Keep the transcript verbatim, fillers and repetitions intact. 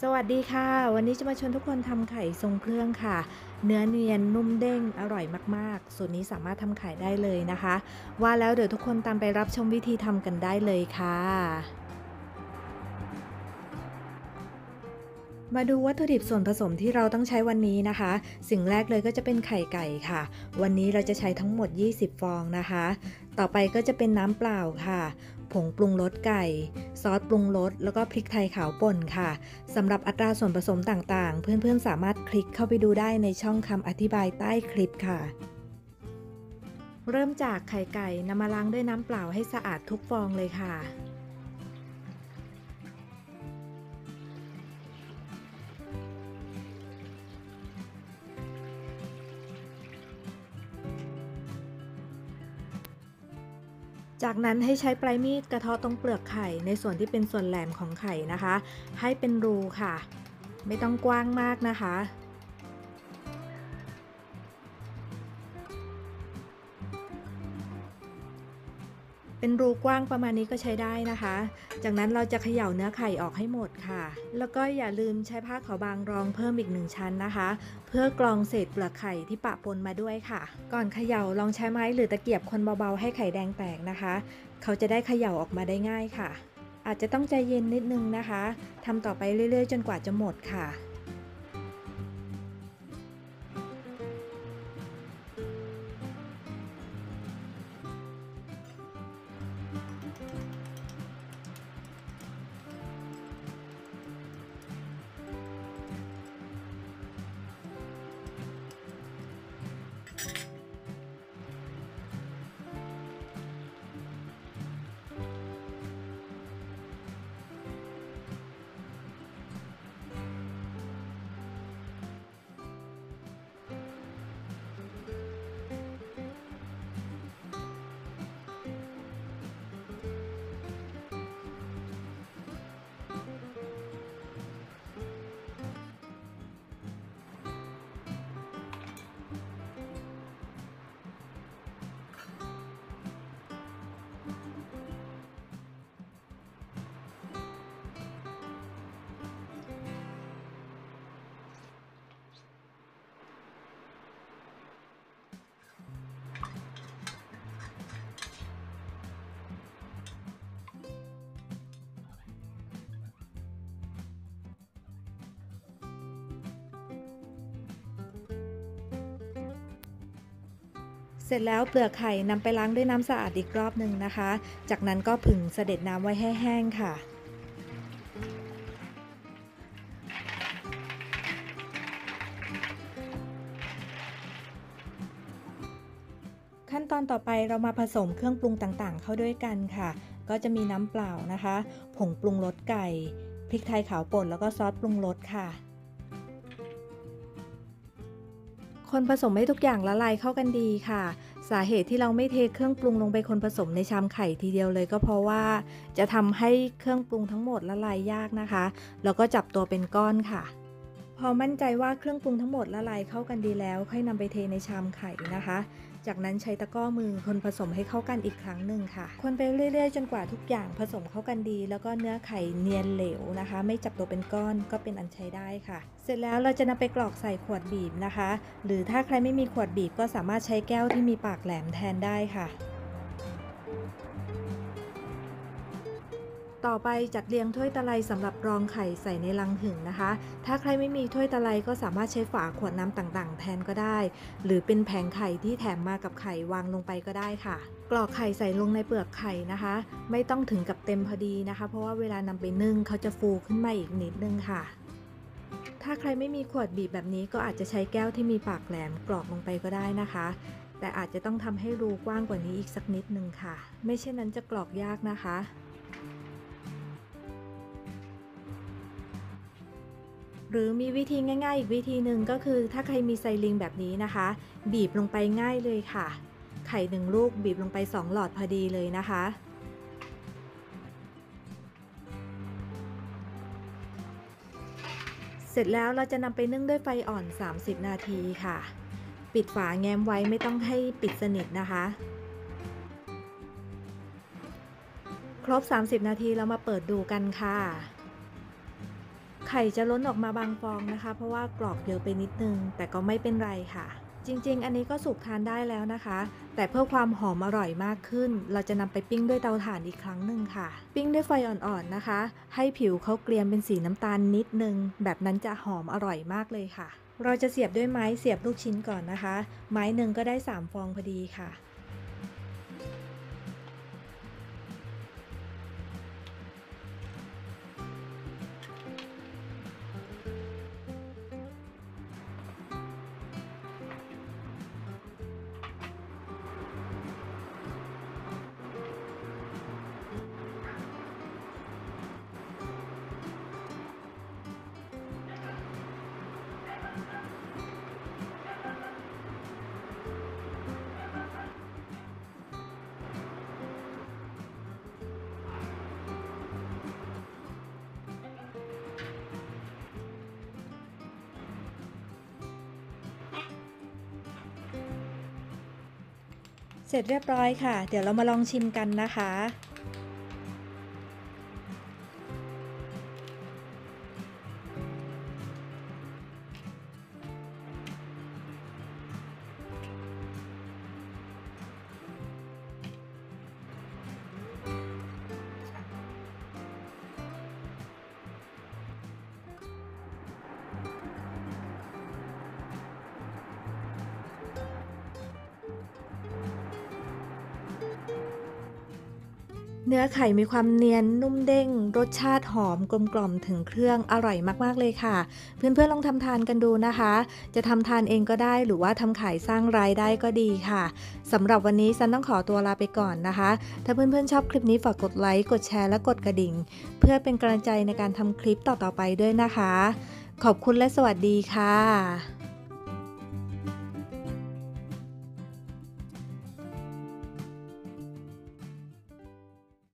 สวัสดีค่ะวันนี้จะมาชวนทุกคนทำไข่ทรงเครื่องค่ะเนื้อเนียนนุ่มเด้งอร่อยมากๆสูตรนี้สามารถทำไข่ได้เลยนะคะว่าแล้วเดี๋ยวทุกคนตามไปรับชมวิธีทำกันได้เลยค่ะมาดูวัตถุดิบส่วนผสมที่เราต้องใช้วันนี้นะคะสิ่งแรกเลยก็จะเป็นไข่ไก่ค่ะวันนี้เราจะใช้ทั้งหมดยี่สิบฟองนะคะต่อไปก็จะเป็นน้ำเปล่าค่ะผงปรุงรสไก่ซอสปรุงรสแล้วก็พริกไทยขาวป่นค่ะสำหรับอัตราส่วนผสมต่างๆเพื่อนๆสามารถคลิกเข้าไปดูได้ในช่องคำอธิบายใต้คลิปค่ะเริ่มจากไข่ไก่นำมาล้างด้วยน้ำเปล่าให้สะอาดทุกฟองเลยค่ะ จากนั้นให้ใช้ปลายมีดกระเทาะตรงเปลือกไข่ในส่วนที่เป็นส่วนแหลมของไข่นะคะให้เป็นรูค่ะไม่ต้องกว้างมากนะคะเป็นรูกว้างประมาณนี้ก็ใช้ได้นะคะจากนั้นเราจะเขย่าเนื้อไข่ออกให้หมดค่ะแล้วก็อย่าลืมใช้ผ้าขาวบางรองเพิ่มอีกหนึ่งชั้นนะคะเพื่อกรองเศษเปลือกไข่ที่ปะปนมาด้วยค่ะก่อนเขย่าลองใช้ไม้หรือตะเกียบคนเบาๆให้ไข่แดงแตกนะคะเขาจะได้เขย่าออกมาได้ง่ายค่ะ อาจจะต้องใจเย็นนิดนึงนะคะทำต่อไปเรื่อยๆจนกว่าจะหมดค่ะ เสร็จแล้วเปลือกไข่นำไปล้างด้วยน้ำสะอาดอีกรอบหนึ่งนะคะ จากนั้นก็ผึ่งเสด็จน้ำไว้ให้แห้งค่ะ ขั้นตอนต่อไปเรามาผสมเครื่องปรุงต่างๆเข้าด้วยกันค่ะ ก็จะมีน้ำเปล่านะคะ ผงปรุงรสไก่ พริกไทยขาวป่นแล้วก็ซอสปรุงรสค่ะ คนผสมให้ทุกอย่างละลายเข้ากันดีค่ะสาเหตุที่เราไม่เทเครื่องปรุงลงไปคนผสมในชามไข่ทีเดียวเลยก็เพราะว่าจะทำให้เครื่องปรุงทั้งหมดละลายยากนะคะแล้วก็จับตัวเป็นก้อนค่ะพอมั่นใจว่าเครื่องปรุงทั้งหมดละลายเข้ากันดีแล้วค่อยนำไปเทในชามไข่นะคะจากนั้นใช้ตะกร้อมือคนผสมให้เข้ากันอีกครั้งหนึ่งค่ะคนไปเรื่อยๆจนกว่าทุกอย่างผสมเข้ากันดีแล้วก็เนื้อไข่เนียนเหลวนะคะไม่จับตัวเป็นก้อนก็เป็นอันใช้ได้ค่ะเสร็จแล้วเราจะนำไปกรอกใส่ขวดบีบนะคะหรือถ้าใครไม่มีขวดบีบก็สามารถใช้แก้วที่มีปากแหลมแทนได้ค่ะ ต่อไปจัดเรียงถ้วยตะไลสำหรับรองไข่ใส่ในลังผึ่งนะคะ ถ้าใครไม่มีถ้วยตะไลก็สามารถใช้ฝาขวดน้ำต่างๆแทนก็ได้ หรือเป็นแผงไข่ที่แถมมากับไข่วางลงไปก็ได้ค่ะ กรอกไข่ใส่ลงในเปลือกไข่นะคะ ไม่ต้องถึงกับเต็มพอดีนะคะ เพราะว่าเวลานำไปนึ่งเขาจะฟูขึ้นมาอีกนิดนึงค่ะ ถ้าใครไม่มีขวดบีบแบบนี้ก็อาจจะใช้แก้วที่มีปากแหลมกรอกลงไปก็ได้นะคะ แต่อาจจะต้องทำให้รูกว้างกว่านี้อีกสักนิดนึงค่ะ ไม่เช่นนั้นจะกรอกยากนะคะ หรือมีวิธีง่ายๆอีกวิธีหนึ่งก็คือถ้าใครมีไซลิงแบบนี้นะคะบีบลงไปง่ายเลยค่ะไข่หนึ่งลูกบีบลงไปสองหลอดพอดีเลยนะคะเสร็จแล้วเราจะนำไปนึ่งด้วยไฟอ่อนสามสิบนาทีค่ะปิดฝาแง้มไว้ไม่ต้องให้ปิดสนิทนะคะครบสามสิบนาทีเรามาเปิดดูกันค่ะไข่จะล้นออกมาบางฟองนะคะเพราะว่ากรอกเยอะไปนิดนึงแต่ก็ไม่เป็นไรค่ะจริงๆอันนี้ก็สุกทานได้แล้วนะคะแต่เพื่อความหอมอร่อยมากขึ้นเราจะนำไปปิ้งด้วยเตาถ่านอีกครั้งหนึ่งค่ะปิ้งด้วยไฟอ่อนๆนะคะให้ผิวเขาเกรียมเป็นสีน้ำตาลนิดนึงแบบนั้นจะหอมอร่อยมากเลยค่ะเราจะเสียบด้วยไม้เสียบลูกชิ้นก่อนนะคะไม้หนึ่งก็ได้สามฟองพอดีค่ะ เสร็จเรียบร้อยค่ะเดี๋ยวเรามาลองชิมกันนะคะเนื้อไข่มีความเนียนนุ่มเด้งรสชาติหอมกลมกล่อมถึงเครื่องอร่อยมากๆเลยค่ะเพื่อนๆลองทำทานกันดูนะคะจะทำทานเองก็ได้หรือว่าทำขายสร้างรายได้ก็ดีค่ะสำหรับวันนี้ซันต้องขอตัวลาไปก่อนนะคะถ้าเพื่อนๆชอบคลิปนี้ฝากกดไลค์กดแชร์และกดกระดิ่งเพื่อเป็นกำลังใจในการทำคลิปต่อๆไปด้วยนะคะขอบคุณและสวัสดีค่ะ